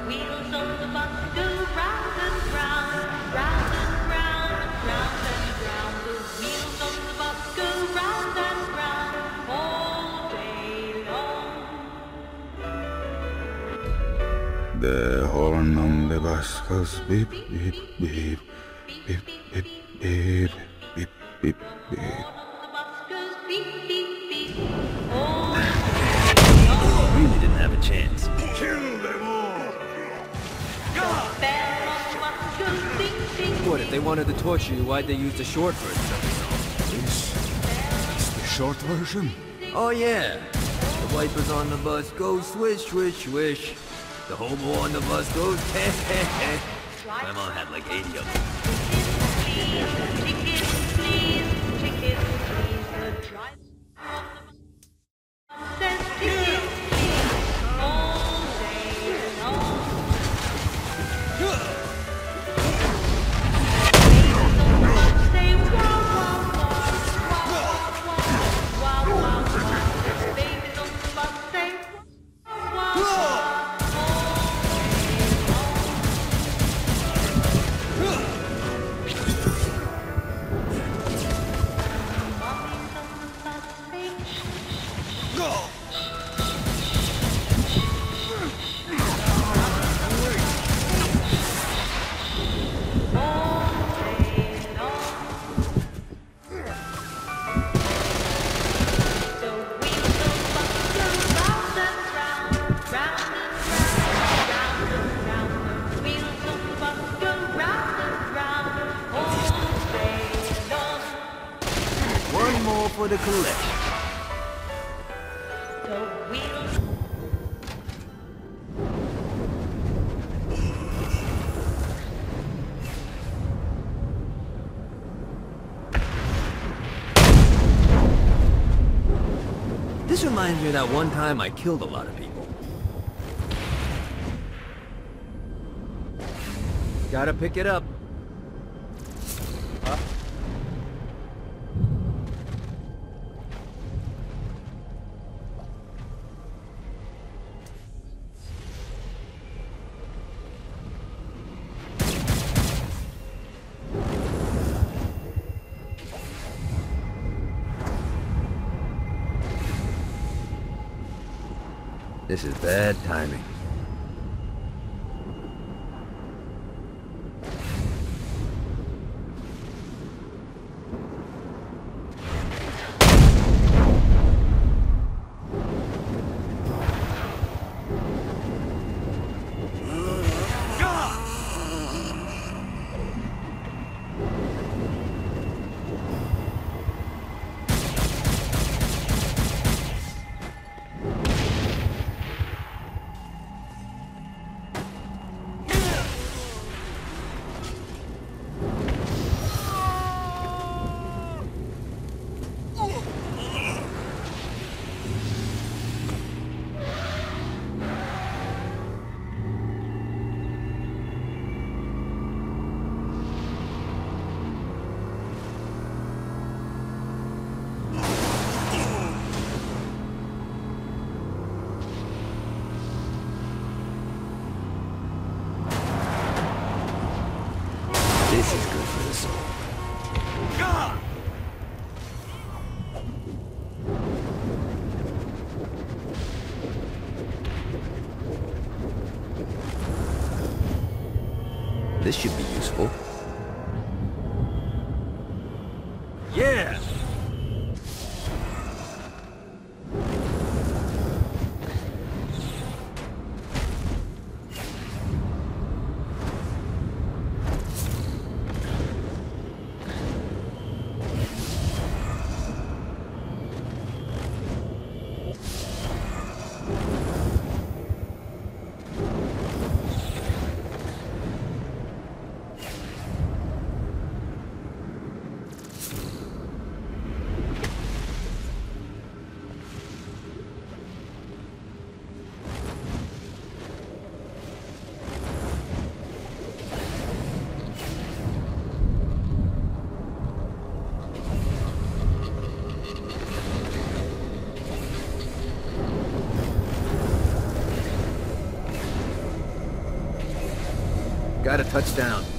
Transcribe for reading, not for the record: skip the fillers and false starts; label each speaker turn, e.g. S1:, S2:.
S1: wheels on the bus go round and round, round and round, round and round. The wheels on the bus go round and round all day long.
S2: The horn on the bus goes beep, beep, beep, beep, beep, beep, beep, beep, beep.
S3: Really didn't have a chance.
S2: Kill them all!
S3: What, if they wanted to torture you, why'd they use the short version of the song?
S2: This is the short version.
S3: Oh yeah. The wipers on the bus go swish, swish, swish. The hobo on the bus goes heh, heh, heh. My mom had like 80 of them. One more for the collection. This reminds me of that one time I killed a lot of people. Gotta pick it up. This is bad timing. This is good for the soul. This should be useful. Yeah! got a touchdown.